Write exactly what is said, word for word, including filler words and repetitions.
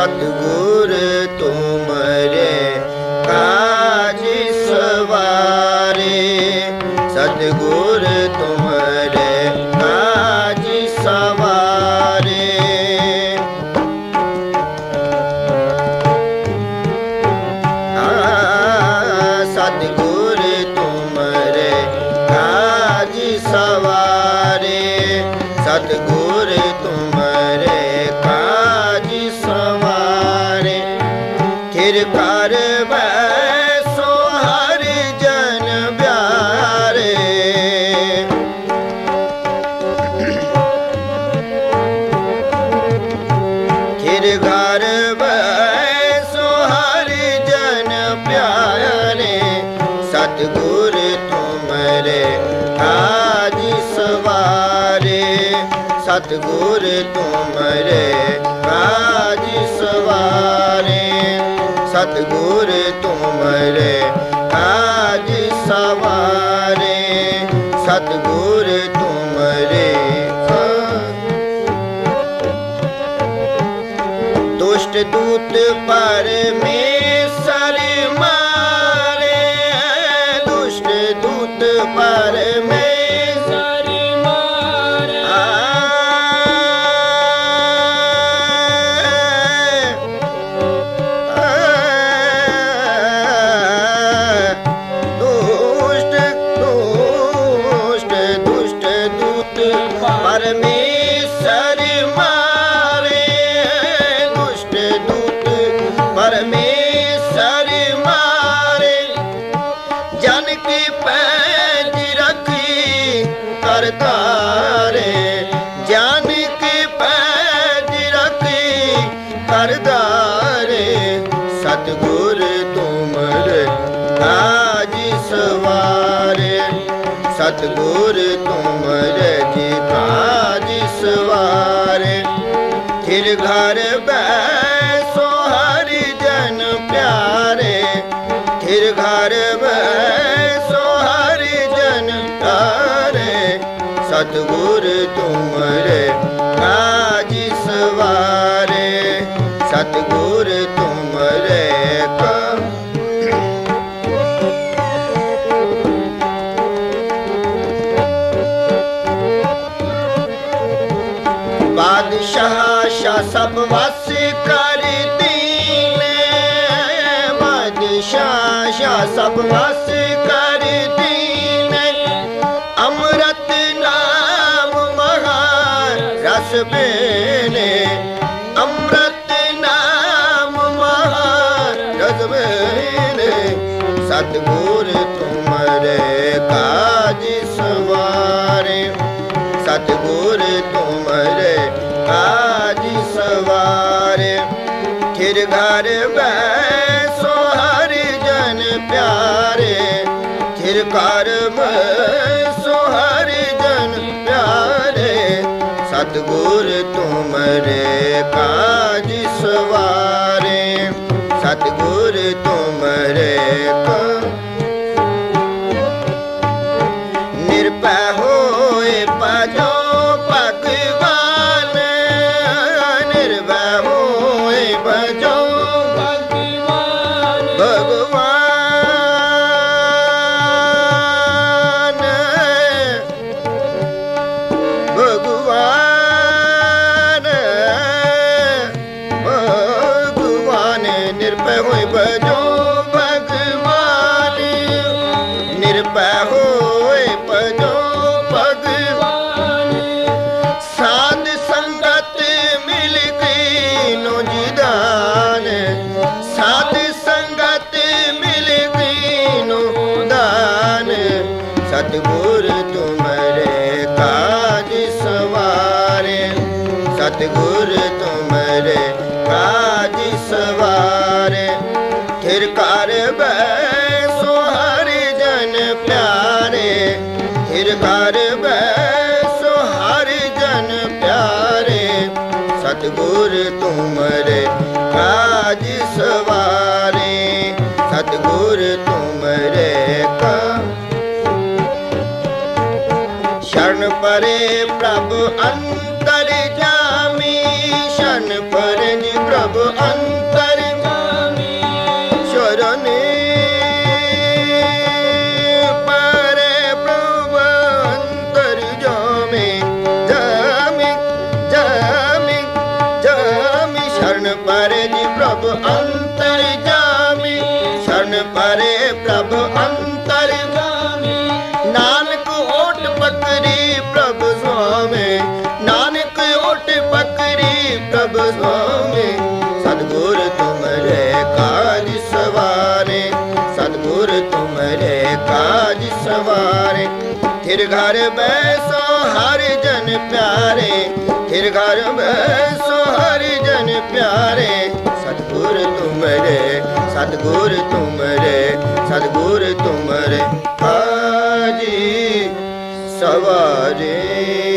सतगुर तुमरे काज सवारे, सतगुर तुमरे काज सवारे। सतगुर तुमरे काज सवारे, सतगुर तुमरे काज सवारे। थिर कर बैसो हर जन प्यारे, थिर घर बैसो हर जन प्यारे। सतगुर तुमरे काज सवारे, सतगुर तुमरे काज सवारे, सतगुर तुमरे काज सवारे, सतगुर तुमरे। दुष्ट दूत परमेश्वर मारे, दुष्ट दूत परमेश्वर मारे। दुष्ट दुष्ट दुष्ट दूत परमेश्वर मारे, दुष्ट दूत परमेश्वर मारे। जन की पैज रखी करतारे, जन की पैज रखी करतारे। सतगुर तुमरे काज सवारे, सतगुर तुमरे जी काज सवारे। थिर घर बैसो हर जन प्यारे, थिर घर बैसो हर जन प्यारे। सतगुर तुमरे काज सवारे, सतगुर तुमरे का। बादशाह शाह सब वस कर दीने, बादशाह शाह सब वस कर दीने। अमृत नाम महान रस बेने, अमृत नाम महान रस बेने। सतगुर तुमरे काज सवारे, सतगुर तुमरे काज सवारे। थिर घर बैसो हर जन प्यारे, थिर घर बैसो हर जन प्यारे। सतगुर तुमरे काज सवारे, सतगुर तुमरे का। निर्भय होए भजो भगवान, निर्भय होए भजो भगवान, भगवान भगवान भगवान। निर्भय होए भजो भगवान, निर्भय होए भजो भगवान। साध संगत मिल गई नो जिदान, साध संगत मिल गई नो दान। सतगुर तुमरे काज सवारे, सतगुर तुमरे काज सवारे। थिर कर बैसो हर जन प्यारे, थिर कर बैसो हर जन प्यारे। सतगुर तुमरे काज सवारे, सतगुर तुमरे का। शरण परे प्रभु अंतर जामी, शरण पर निग्रह प्रभु अंतर्यामी शरण परे प्रभु अंतर्यामी जामी जामी जामी शरण परे जी प्रभु अंतर्यामी शरण परे प्रभु अंतर्यामी नानक ओट पकड़ी प्रभु स्वामी नानक ओट पकड़ी प्रभु स्वामी सतगुर तुमरे काज सवारे सतगुर तुमरे काज सवारे थिर घर बैसो हरि जन प्यारे थिर घर बैसो हरि जन प्यारे सतगुर तुमरे सतगुर तुमरे सतगुर तुमरे काज सवारे।